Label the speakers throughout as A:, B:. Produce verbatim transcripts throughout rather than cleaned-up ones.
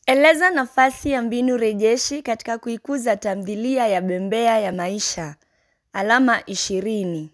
A: Eleza nafasi ya mbinu rejeshi katika kuikuza tamthilia ya Bembea ya Maisha. Alama ishirini.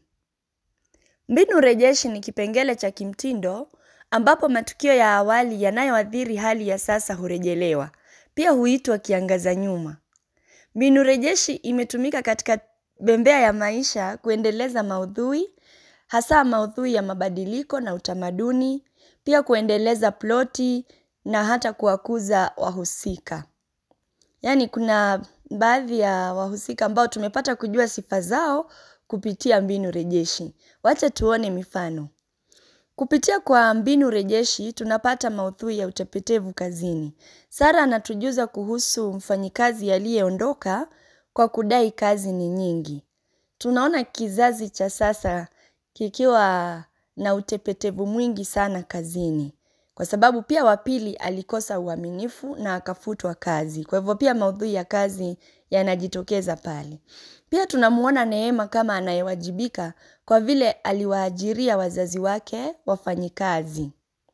A: Mbinu rejeshi ni kipengele cha kimtindo ambapo matukio ya awali yanayoathiri hali ya sasa hurejelewa. Pia huitwa kiangaza nyuma. Mbinu rejeshi imetumika katika Bembea ya Maisha kuendeleza maudhui, hasa maudhui ya mabadiliko na utamaduni, pia kuendeleza ploti na hata kuwakuza wahusika. Yaani kuna baadhi ya wahusika ambao tumepata kujua sifa zao kupitia mbinu rejeshi. Wacha tuone mifano. Kupitia kwa mbinu rejeshi tunapata maudhui ya utepetevu kazini. Sara anatujuza kuhusu mfanyikazi aliyeondoka kwa kudai kazi ni nyingi. Tunaona kizazi cha sasa kikiwa na utepetevu mwingi sana kazini. Kwa sababu pia wa pili alikosa uaminifu na akafutwa kazi. Kwa hivyo pia maudhui ya kazi yanajitokeza pale. Pia tunamuona Neema kama anayewajibika kwa vile aliwaajiria wazazi wake wafanyikazi.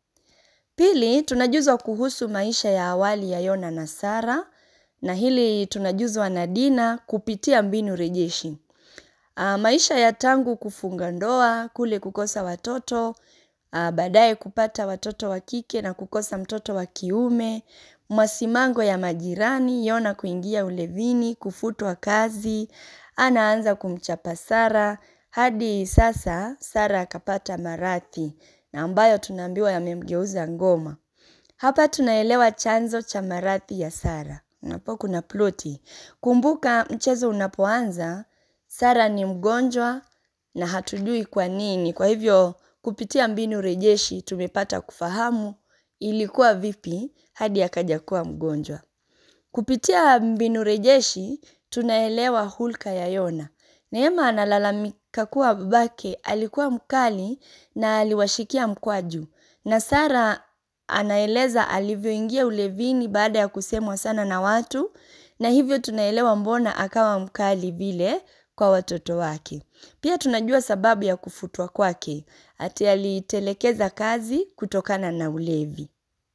A: Pili, tunajuzwa kuhusu maisha ya awali ya Yona na Sara, na hili tunajuzwa na Dina kupitia mbinu rejeshi. Uh, maisha ya tangu kufunga ndoa, kule kukosa watoto, uh, baadaye kupata watoto wa kike na kukosa mtoto wa kiume, masimango ya majirani, Yona kuingia ulevini, kufutwa kazi, anaanza kumchapa Sara, hadi sasa Sara akapata maradhi na ambayo tunaambiwa yamemgeuza ngoma. Hapa tunaelewa chanzo cha maradhi ya Sara. Hapo kuna ploti. Kumbuka mchezo unapoanza, Sara ni mgonjwa na hatujui kwa nini. Kwa hivyo kupitia mbinu rejeshi tumepata kufahamu ilikuwa vipi hadi akaja kuwa mgonjwa. Kupitia mbinu rejeshi tunaelewa hulka ya Yona. Neema analalamika kuwa babake alikuwa mkali na aliwashikia mkwaju. Na Sara anaeleza alivyoingia ulevini baada ya kusemwa sana na watu, na hivyo tunaelewa mbona akawa mkali vile kwa watoto wake. Pia tunajua sababu ya kufutwa kwake, ati alitelekeza kazi kutokana na ulevi.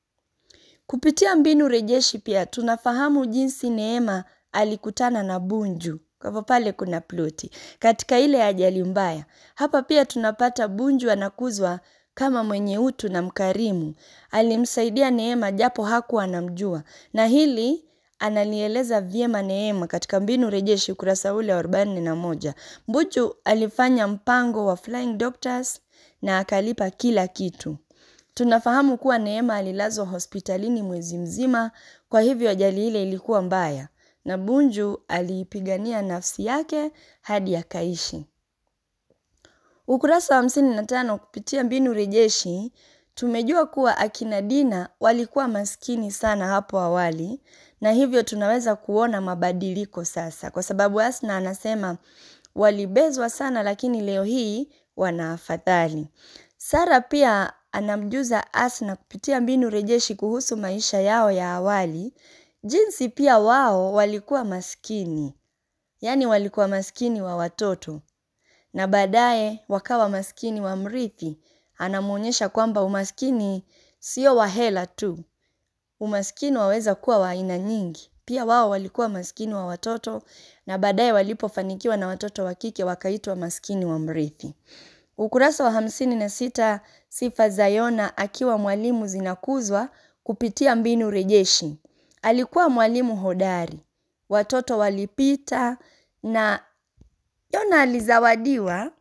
A: Kupitia mbinu rejeshi pia tunafahamu jinsi Neema alikutana na Bunju. Kwa hivyo pale kuna ploti. Katika ile ajali mbaya, hapa pia tunapata Bunju anakuzwa kama mwenye utu na mkarimu. Alimsaidia Neema japo hakuwa anamjua. Na hili analieleza vyema Neema katika mbinu rejeshi ukurasa ule wa arobaini na moja. Bunju alifanya mpango wa flying doctors na akalipa kila kitu. Tunafahamu kuwa Neema alilazwa hospitalini mwezi mzima, kwa hivyo ajali ile ilikuwa mbaya. Na Bunju aliipigania nafsi yake hadi akaishi. Ukurasa wa hamsini na tano kupitia mbinu rejeshi, tumejua kuwa akina Dina walikuwa maskini sana hapo awali, na hivyo tunaweza kuona mabadiliko sasa. Kwa sababu Asna anasema walibezwa sana lakini leo hii wana afadhali. Sara pia anamjuza Asna kupitia mbinu rejeshi kuhusu maisha yao ya awali, jinsi pia wao walikuwa maskini. Yaani walikuwa maskini wa watoto. Na baadaye wakawa maskini wa mrithi. Anamuonyesha kwamba umaskini sio wa hela tu. Umaskini waweza kuwa wa aina nyingi. Pia wao walikuwa maskini wa watoto na baadaye walipofanikiwa na watoto wa kike wakaitwa maskini wa mrithi. Ukurasa wa hamsini na sita, sifa za Yona akiwa mwalimu zinakuzwa kupitia mbinu rejeshi. Alikuwa mwalimu hodari. Watoto walipita na Yona alizawadiwa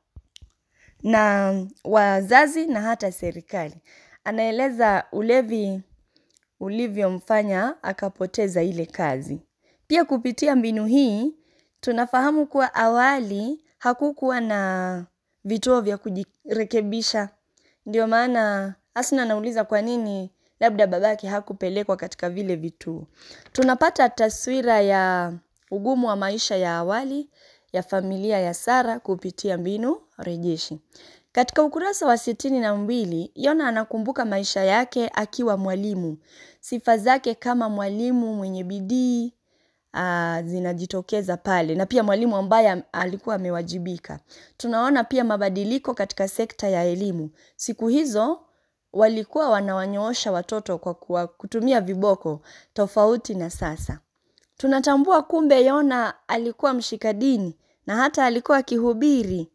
A: na wazazi na hata serikali. Anaeleza ulevi ulivyomfanya akapoteza ile kazi. Pia kupitia mbinu hii tunafahamu kuwa awali hakukuwa na vituo vya kujirekebisha. Ndio maana Asna anauliza kwa nini labda babake hakupelekwa katika vile vituo. Tunapata taswira ya ugumu wa maisha ya awali ya familia ya Sara kupitia mbinu rejeshi. Katika ukurasa wa sitini na mbili, Yona anakumbuka maisha yake akiwa mwalimu. Sifa zake kama mwalimu mwenye bidii uh, zinajitokeza pale. Na pia mwalimu ambaye alikuwa amewajibika. Tunaona pia mabadiliko katika sekta ya elimu. Siku hizo walikuwa wanawanyoosha watoto kwa kuwa kutumia viboko tofauti na sasa. Tunatambua kumbe Yona alikuwa mshika dini na hata alikuwa akihubiri.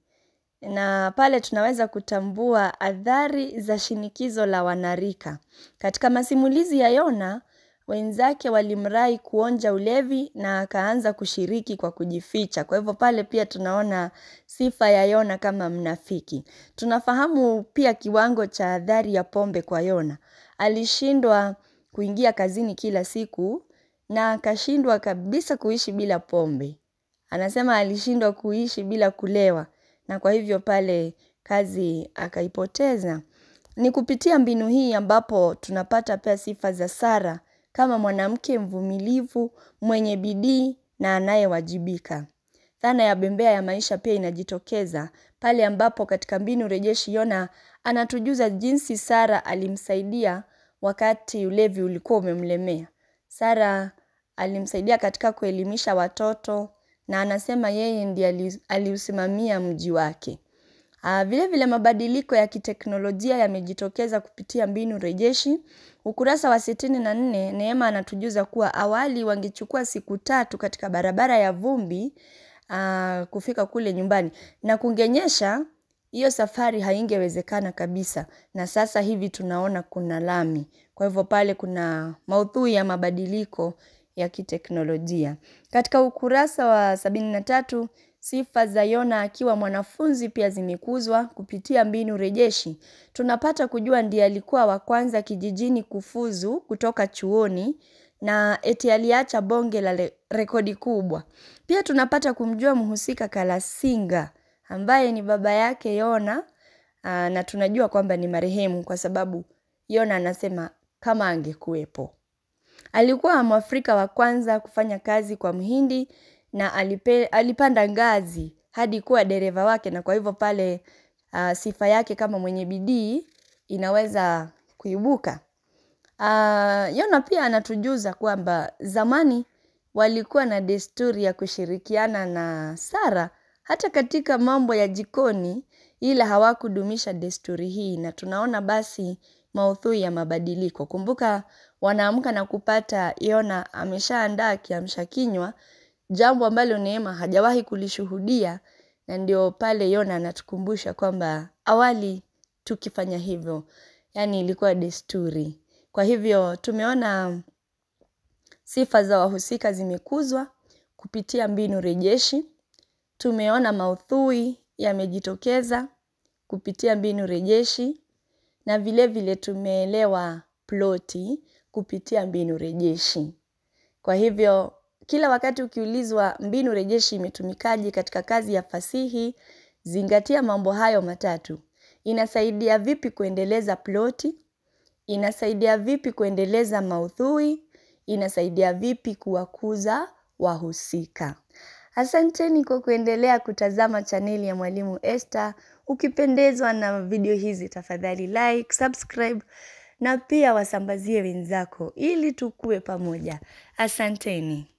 A: Na pale tunaweza kutambua athari za shinikizo la wanarika. Katika masimulizi ya Yona, wenzake walimrai kuonja ulevi na akaanza kushiriki kwa kujificha. Kwa hivyo pale pia tunaona sifa ya Yona kama mnafiki. Tunafahamu pia kiwango cha athari ya pombe kwa Yona. Alishindwa kuingia kazini kila siku na akashindwa kabisa kuishi bila pombe. Anasema alishindwa kuishi bila kulewa na kwa hivyo pale kazi akaipoteza. Ni kupitia mbinu hii ambapo tunapata pia sifa za Sara kama mwanamke mvumilivu, mwenye bidii na anayewajibika. Dhana ya bembea ya maisha pia inajitokeza pale ambapo katika mbinu rejeshi Yona anatujuza jinsi Sara alimsaidia wakati ulevi ulikuwa umemlemea. Sara alimsaidia katika kuelimisha watoto na anasema yeye ndiye aliusimamia mji wake. Uh, vile vile mabadiliko ya kiteknolojia yamejitokeza kupitia mbinu rejeshi. Ukurasa wa sitini na nne, Neema anatujuza kuwa awali wangechukua siku tatu katika barabara ya vumbi uh, kufika kule nyumbani. Na kungenyesha, hiyo safari haingewezekana kabisa. Na sasa hivi tunaona kuna lami. Kwa hivyo pale kuna maudhui ya mabadiliko ya kiteknolojia. Katika ukurasa wa sabini na tatu, sifa za Yona akiwa mwanafunzi pia zimekuzwa kupitia mbinu rejeshi. Tunapata kujua ndiye alikuwa wa kwanza kijijini kufuzu kutoka chuoni na eti aliacha bonge la rekodi kubwa. Pia tunapata kumjua mhusika Kalasinga ambaye ni baba yake Yona na tunajua kwamba ni marehemu kwa sababu Yona anasema kama angekuwepo. Alikuwa Mwafrika wa kwanza kufanya kazi kwa Mhindi na alipe, alipanda ngazi hadi kuwa dereva wake na kwa hivyo pale uh, sifa yake kama mwenye bidii inaweza kuibuka. Uh, Yona pia anatujuza kwamba zamani walikuwa na desturi ya kushirikiana na Sara hata katika mambo ya jikoni ila hawakudumisha desturi hii na tunaona basi maudhui ya mabadiliko. Kumbuka wanaamka na kupata Yona ameshaandaa kiamsha kinywa, jambo ambalo Neema hajawahi kulishuhudia na ndio pale Yona anatukumbusha kwamba awali tukifanya hivyo, yani ilikuwa desturi. Kwa hivyo tumeona sifa za wahusika zimekuzwa kupitia mbinu rejeshi. Tumeona maudhui yamejitokeza kupitia mbinu rejeshi na vile vile tumeelewa ploti kupitia mbinu rejeshi. Kwa hivyo kila wakati ukiulizwa mbinu rejeshi imetumikaje katika kazi ya fasihi, zingatia mambo hayo matatu. Inasaidia vipi kuendeleza ploti? Inasaidia vipi kuendeleza maudhui? Inasaidia vipi kuwakuza wahusika? Asanteni kwa kuendelea kutazama chaneli ya Mwalimu Esther. Ukipendezwa na video hizi tafadhali like, subscribe na pia wasambazie wenzako ili tukue pamoja. Asanteni.